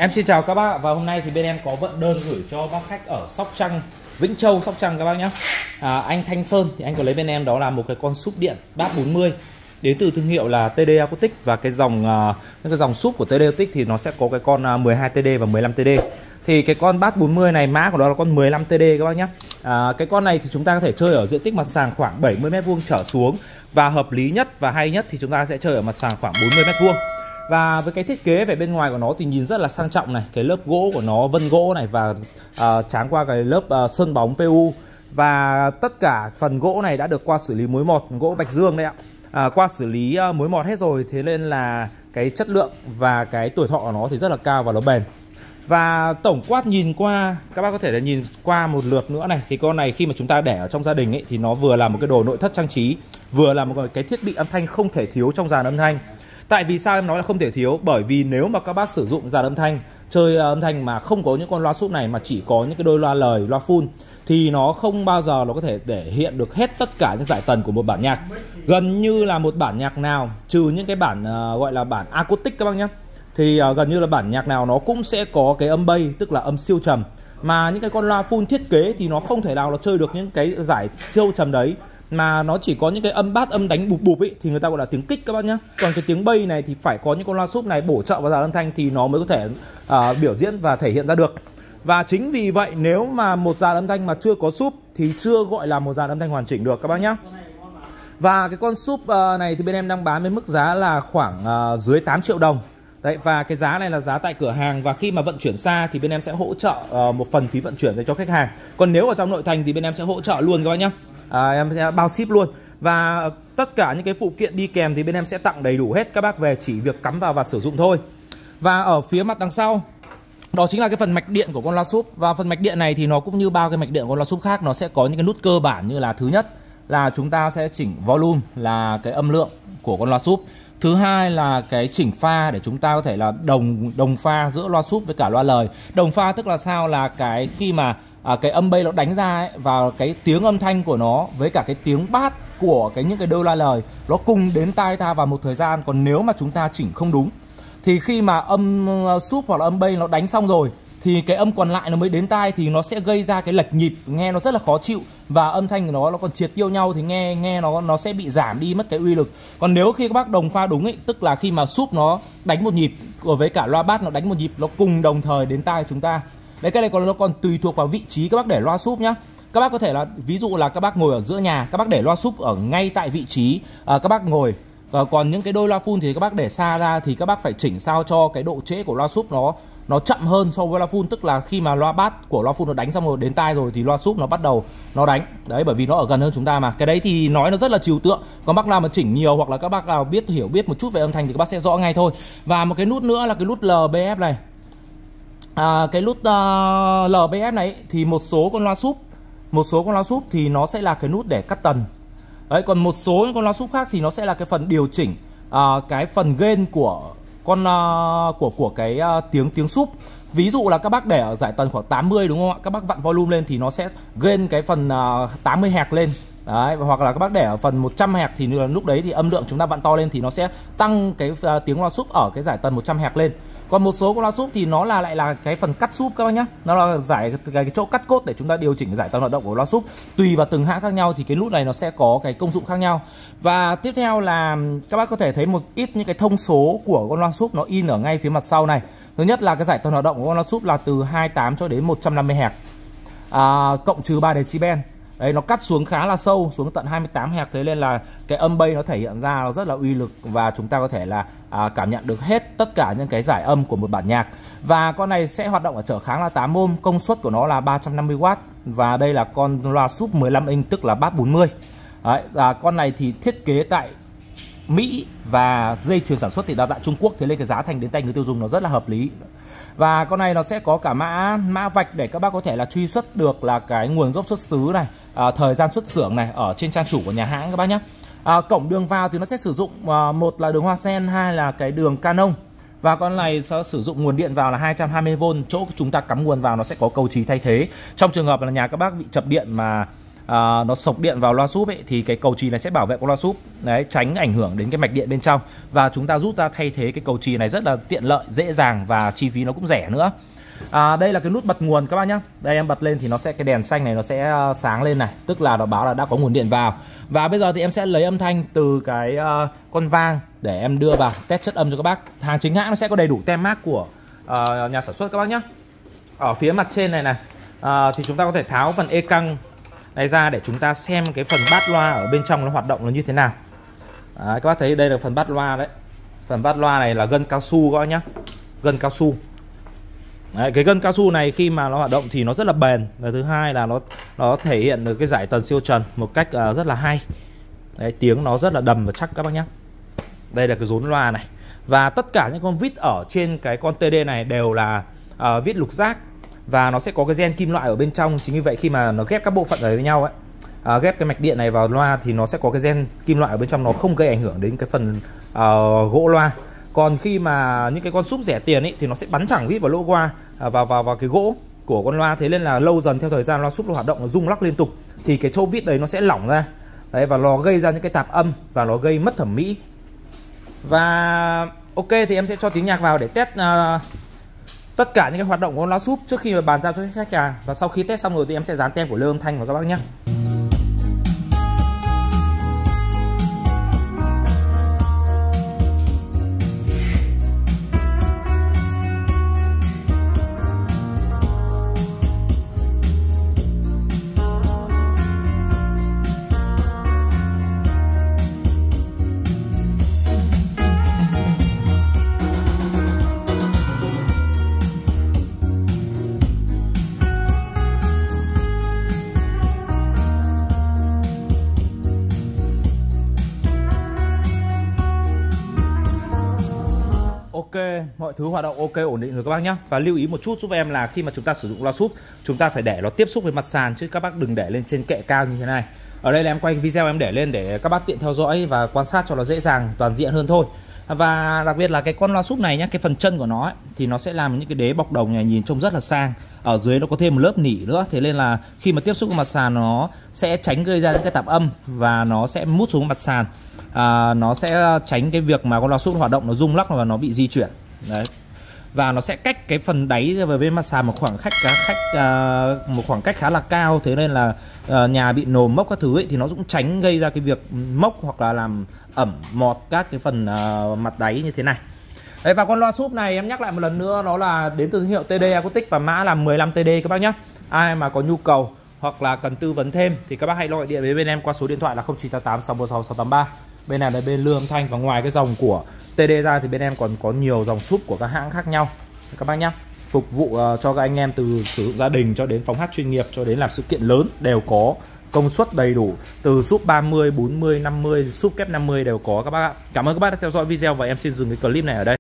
Em xin chào các bác và hôm nay thì bên em có vận đơn gửi cho bác khách ở Sóc Trăng, Vĩnh Châu, Sóc Trăng các bác nhé. Anh Thanh Sơn thì anh có lấy bên em đó là một cái con súp điện bát 40 đến từ thương hiệu là TD Acoustic, và cái dòng súp của TD Acoustic thì nó sẽ có cái con 12 TD và 15 TD. Thì cái con bát 40 này mã của nó là con 15 TD các bác nhé. Cái con này thì chúng ta có thể chơi ở diện tích mặt sàn khoảng 70 m² trở xuống, và hợp lý nhất và hay nhất thì chúng ta sẽ chơi ở mặt sàn khoảng 40 m². Và với cái thiết kế về bên ngoài của nó thì nhìn rất là sang trọng này, cái lớp gỗ của nó vân gỗ này, và tráng qua cái lớp sơn bóng PU, và tất cả phần gỗ này đã được qua xử lý mối mọt gỗ Bạch Dương đấy ạ. Qua xử lý mối mọt hết rồi, thế nên là cái chất lượng và cái tuổi thọ của nó thì rất là cao và nó bền. Và tổng quát nhìn qua, các bác có thể là nhìn qua một lượt nữa này, thì con này khi mà chúng ta để ở trong gia đình ấy thì nó vừa là một cái đồ nội thất trang trí, vừa là một cái thiết bị âm thanh không thể thiếu trong dàn âm thanh. Tại vì sao em nói là không thể thiếu? Bởi vì nếu mà các bác sử dụng dàn âm thanh, chơi âm thanh mà không có những con loa súp này, mà chỉ có những cái đôi loa lời, loa full, thì nó không bao giờ nó có thể thể hiện được hết tất cả những giải tần của một bản nhạc. Gần như là một bản nhạc nào, trừ những cái bản gọi là bản acoustic các bác nhé, thì gần như là bản nhạc nào nó cũng sẽ có cái âm bass, tức là âm siêu trầm. Mà những cái con loa full thiết kế thì nó không thể nào nó chơi được những cái giải siêu trầm đấy, mà nó chỉ có những cái âm bass, âm đánh bụp bụp ấy, thì người ta gọi là tiếng kích các bác nhé. Còn cái tiếng bass này thì phải có những con loa súp này bổ trợ vào dàn âm thanh thì nó mới có thể biểu diễn và thể hiện ra được. Và chính vì vậy nếu mà một dàn âm thanh mà chưa có súp thì chưa gọi là một dàn âm thanh hoàn chỉnh được các bác nhé. Và cái con súp này thì bên em đang bán với mức giá là khoảng dưới 8 triệu đồng. Đấy, và cái giá này là giá tại cửa hàng, và khi mà vận chuyển xa thì bên em sẽ hỗ trợ một phần phí vận chuyển cho khách hàng. Còn nếu ở trong nội thành thì bên em sẽ hỗ trợ luôn các bác nhé. Em sẽ bao ship luôn. Và tất cả những cái phụ kiện đi kèm thì bên em sẽ tặng đầy đủ hết các bác về, chỉ việc cắm vào và sử dụng thôi. Và ở phía mặt đằng sau, đó chính là cái phần mạch điện của con loa súp. Và phần mạch điện này thì nó cũng như bao cái mạch điện của con loa súp khác, nó sẽ có những cái nút cơ bản như là: thứ nhất là chúng ta sẽ chỉnh volume, là cái âm lượng của con loa súp. Thứ hai là cái chỉnh pha để chúng ta có thể là đồng pha giữa loa súp với cả loa lời. Đồng pha tức là sao? Là cái khi mà cái âm bass nó đánh ra ấy, vào cái tiếng âm thanh của nó với cả cái tiếng bass của những cái đôi loa lời nó cùng đến tai ta vào một thời gian. Còn nếu mà chúng ta chỉnh không đúng thì khi mà âm súp hoặc là âm bass nó đánh xong rồi thì cái âm còn lại nó mới đến tai, thì nó sẽ gây ra cái lệch nhịp, nghe nó rất là khó chịu, và âm thanh của nó còn triệt tiêu nhau, thì nghe nó sẽ bị giảm đi mất cái uy lực. Còn nếu khi các bác đồng pha đúng ấy, tức là khi mà súp nó đánh một nhịp với cả loa bass nó đánh một nhịp, nó cùng đồng thời đến tai chúng ta. Đấy, cái này nó còn tùy thuộc vào vị trí các bác để loa súp nhá. Các bác có thể là, ví dụ là các bác ngồi ở giữa nhà, các bác để loa súp ở ngay tại vị trí các bác ngồi. Còn những cái đôi loa full thì các bác để xa ra, thì các bác phải chỉnh sao cho cái độ trễ của loa súp nó chậm hơn so với loa full. Tức là khi mà loa bass của loa full nó đánh xong rồi đến tai rồi thì loa súp nó bắt đầu nó đánh. Đấy, bởi vì nó ở gần hơn chúng ta mà. Cái đấy thì nói nó rất là trừu tượng. Còn bác nào mà chỉnh nhiều hoặc là các bác nào hiểu biết một chút về âm thanh thì các bác sẽ rõ ngay thôi. Và một cái nút nữa là cái nút LBF này. Cái nút LBF này thì một số con loa súp thì nó sẽ là cái nút để cắt tần. Đấy, còn một số những con loa súp khác thì nó sẽ là cái phần điều chỉnh cái phần gain của cái tiếng súp. Ví dụ là các bác để ở giải tần khoảng 80 đúng không ạ? Các bác vặn volume lên thì nó sẽ gain cái phần 80 Hz lên. Đấy, hoặc là các bác để ở phần 100 Hz thì lúc đấy thì âm lượng chúng ta vặn to lên thì nó sẽ tăng cái tiếng loa súp ở cái giải tần 100 Hz lên. Còn một số con loa súp thì nó lại là cái phần cắt súp các bác nhá. Nó là cái chỗ cắt cốt để chúng ta điều chỉnh cái giải tần hoạt động của loa súp. Tùy vào từng hãng khác nhau thì cái nút này nó sẽ có cái công dụng khác nhau. Và tiếp theo là các bác có thể thấy một ít những cái thông số của con loa súp nó in ở ngay phía mặt sau này. Thứ nhất là cái giải tần hoạt động của con loa súp là từ 28 cho đến 150 Hz, cộng trừ 3 decibel. Đấy, nó cắt xuống khá là sâu, xuống tận 28 Hz, thế nên là cái âm bass nó thể hiện ra nó rất là uy lực, và chúng ta có thể là cảm nhận được hết tất cả những cái giải âm của một bản nhạc. Và con này sẽ hoạt động ở trở kháng là 8 ohm, công suất của nó là 350W, và đây là con loa súp 15 inch tức là bass 40. Đấy, con này thì thiết kế tại Mỹ và dây chuyền sản xuất thì là tại Trung Quốc, thế nên cái giá thành đến tay người tiêu dùng nó rất là hợp lý. Và con này nó sẽ có cả mã vạch để các bác có thể là truy xuất được là cái nguồn gốc xuất xứ này, thời gian xuất xưởng này ở trên trang chủ của nhà hãng các bác nhé. Cổng đường vào thì nó sẽ sử dụng một là đường Hoa Sen, hai là cái đường Canon. Và con này sẽ sử dụng nguồn điện vào là 220V, chỗ chúng ta cắm nguồn vào nó sẽ có cầu trì thay thế. Trong trường hợp là nhà các bác bị chập điện mà nó sộc điện vào loa súp ấy, thì cái cầu chì này sẽ bảo vệ con loa súp đấy, tránh ảnh hưởng đến cái mạch điện bên trong. Và chúng ta rút ra thay thế cái cầu chì này rất là tiện lợi, dễ dàng và chi phí nó cũng rẻ nữa. Đây là cái nút bật nguồn các bác nhé. Đây em bật lên thì nó sẽ, cái đèn xanh này nó sẽ sáng lên này, tức là nó báo là đã có nguồn điện vào. Và bây giờ thì em sẽ lấy âm thanh từ cái con vang để em đưa vào test chất âm cho các bác. Hàng chính hãng nó sẽ có đầy đủ tem mác của nhà sản xuất các bác nhé. Ở phía mặt trên này này thì chúng ta có thể tháo phần e căng này ra để chúng ta xem cái phần bát loa ở bên trong nó hoạt động nó như thế nào. Các bác thấy đây là phần bát loa đấy. Phần bát loa này là gân cao su các bác nhé, gân cao su. Đấy, cái gân cao su này khi mà nó hoạt động thì nó rất là bền. Và thứ hai là nó thể hiện được cái giải tần siêu trần một cách rất là hay. Đấy, tiếng nó rất là đầm và chắc các bác nhé. Đây là cái rốn loa này. Và tất cả những con vít ở trên cái con TD này đều là vít lục giác. Và nó sẽ có cái gen kim loại ở bên trong. Chính vì vậy khi mà nó ghép các bộ phận ở với nhau ấy, ghép cái mạch điện này vào loa thì nó sẽ có cái gen kim loại ở bên trong, nó không gây ảnh hưởng đến cái phần gỗ loa. Còn khi mà những cái con súp rẻ tiền ấy thì nó sẽ bắn thẳng vít vào lỗ loa, vào cái gỗ của con loa. Thế nên là lâu dần theo thời gian loa súp nó hoạt động, nó rung lắc liên tục thì cái chỗ vít đấy nó sẽ lỏng ra. Đấy, và nó gây ra những cái tạp âm và nó gây mất thẩm mỹ. Và ok, thì em sẽ cho tiếng nhạc vào để test tất cả những cái hoạt động của con loa súp trước khi mà bàn giao cho khách hàng. Và sau khi test xong rồi thì em sẽ dán tem của Lơ Âm Thanh vào các bác nhé. Ok, mọi thứ hoạt động ok, ổn định rồi các bác nhé. Và lưu ý một chút giúp em là khi mà chúng ta sử dụng loa súp, chúng ta phải để nó tiếp xúc với mặt sàn, chứ các bác đừng để lên trên kệ cao như thế này. Ở đây là em quay video em để lên để các bác tiện theo dõi và quan sát cho nó dễ dàng, toàn diện hơn thôi. Và đặc biệt là cái con loa súp này nhé, cái phần chân của nó ấy, thì nó sẽ làm những cái đế bọc đồng này nhìn trông rất là sang. Ở dưới nó có thêm một lớp nỉ nữa, thế nên là khi mà tiếp xúc với mặt sàn nó sẽ tránh gây ra những cái tạp âm và nó sẽ mút xuống mặt sàn. Nó sẽ tránh cái việc mà con loa súp hoạt động nó rung lắc và nó bị di chuyển. Đấy. Và nó sẽ cách cái phần đáy về bên mặt sàn một khoảng cách khá là cao, thế nên là nhà bị nồm mốc các thứ ấy, thì nó cũng tránh gây ra cái việc mốc hoặc là làm ẩm mọt các cái phần mặt đáy như thế này. Đấy, và con loa súp này em nhắc lại một lần nữa, nó là đến từ thương hiệu TD Acoustic và mã là 15TD các bác nhé. Ai mà có nhu cầu hoặc là cần tư vấn thêm thì các bác hãy gọi điện với bên em qua số điện thoại là 0988 616 683. Bên này là bên Lơ Âm Thanh. Và ngoài cái dòng của TD ra thì bên em còn có nhiều dòng súp của các hãng khác nhau các bác nhé, phục vụ cho các anh em từ sử dụng gia đình cho đến phóng hát chuyên nghiệp cho đến làm sự kiện lớn, đều có công suất đầy đủ, từ súp 30, 40, 50, súp kép 50 đều có các bác ạ. Cảm ơn các bác đã theo dõi video và em xin dừng cái clip này ở đây.